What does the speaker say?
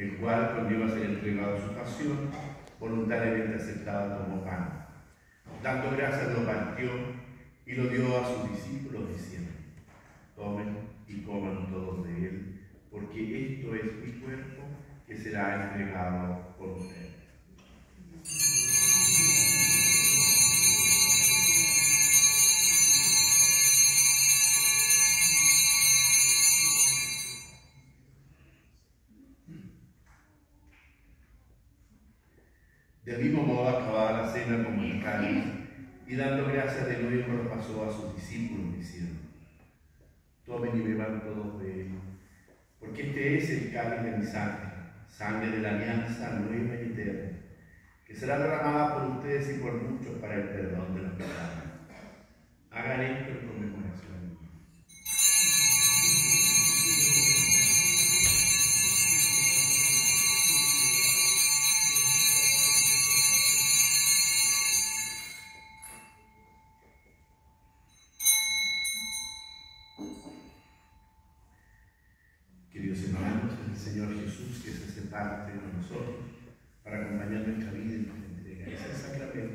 el cual, cuando iba a ser entregado a su pasión, voluntariamente aceptado, tomó pan. Dando gracias, lo partió y lo dio a sus discípulos, diciendo: tomen y coman todos de él, porque esto es mi cuerpo que será entregado por ustedes. Del mismo modo, acabada la cena, como el cáliz, y dando gracias de nuevo, lo pasó a sus discípulos, diciendo: tomen y beban todos de él, porque este es el cáliz de mi sangre, sangre de la alianza nueva y eterna, que será derramada por ustedes y por muchos para el perdón de los pecados. Hagan esto en conmemoración mía. Queridos hermanos, es el Señor Jesús que se hace parte con nosotros para acompañar nuestra vida y nuestra entrega. Es el sacramento